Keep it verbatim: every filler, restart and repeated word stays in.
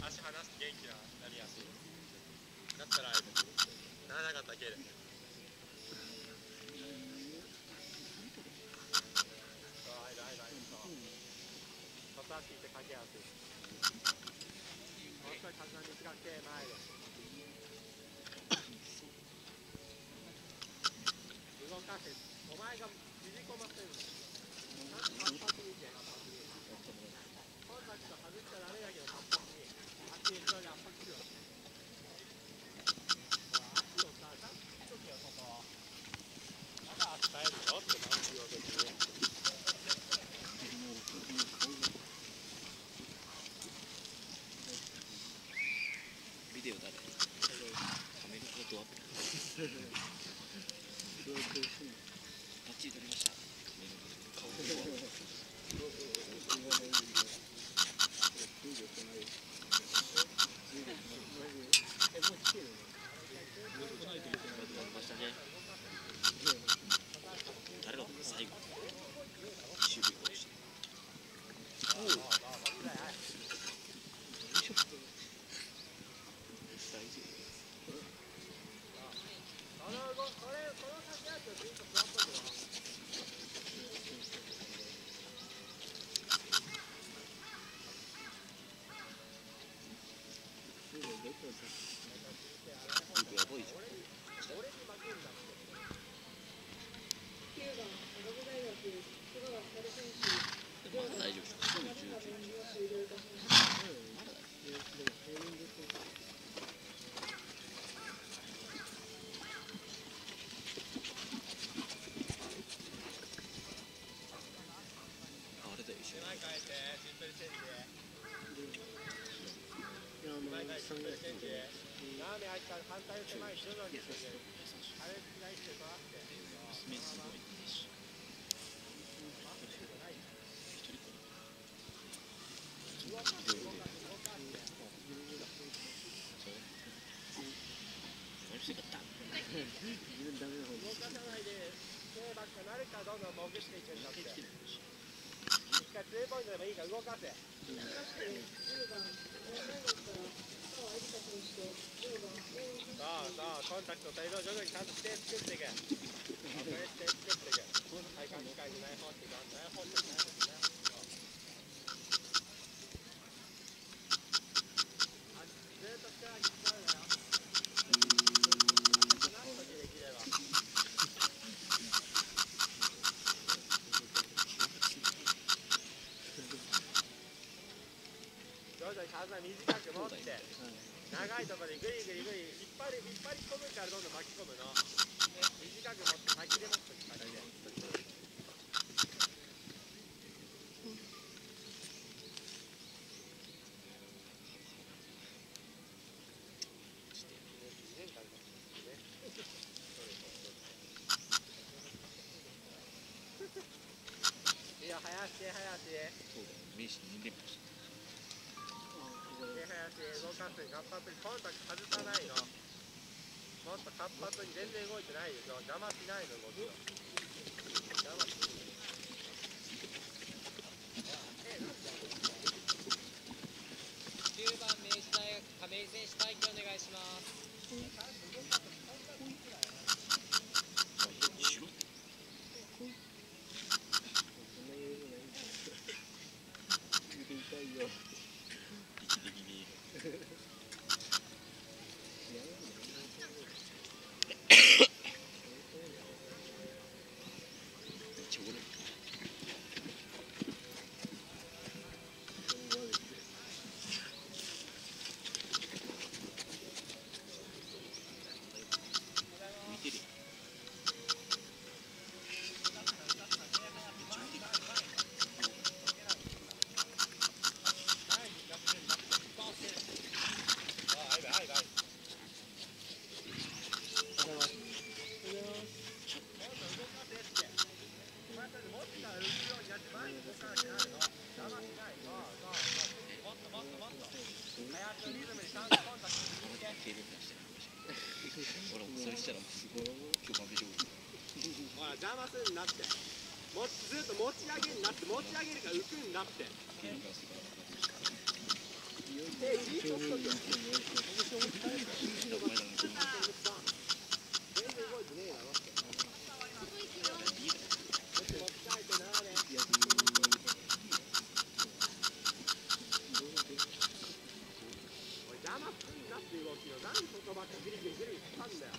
足離して元気ななりやすい。だったらあえてならなかったら蹴る。そう間間そう片足ってかけやすい。もう少し体の短くて前で動かせ。お前が縮こませるんだ。活発にいけ。活発にコンタクト外しちゃダメだけど、活発に足後ろに圧迫するよ。足をさ、ちゃんとつけとけよ、外。まだ足耐えるよってなんて言うわけですね。 ビデオ誰？カメラフォトアップ。バッチリ撮りました。カメラ顔フォトアップ。誰が最後守備をして。ラーメン入ったら反対を手前に徐々にする。あれ左してとあって。 娘すごいし。 動かす動かす動かして。動かさないで手ばっかなるかどんどん潜していくんだって。一回ツーポイントでもいいから動かせ。そうそう、コンタクトと色を徐々にちゃんとして作っていく。それして作っていく。体幹機械で内包っていく。内包って内包ってね。ずっと力に使うなよ。何時できれば。徐々に体短く持って。長いところでグリグリグリ引っ張り引っ張り込むからどんどん巻き込むの。短く持って先で持って先で。いや早足早足。 そうだ。名刺に連覇した。 手早足動かす活発にコンタクト外さないの。もっと活発に全然動いてないでしょ。邪魔しないの動きを。邪魔しない。 きゅうばん明治大学亀井選手待機お願いします。 邪魔するんなって。もずっと持ち上げるなって。持ち上げるから浮くんだって。 邪魔すんなっていう動きの何そこばっかギリギリギリギリしたんだよ。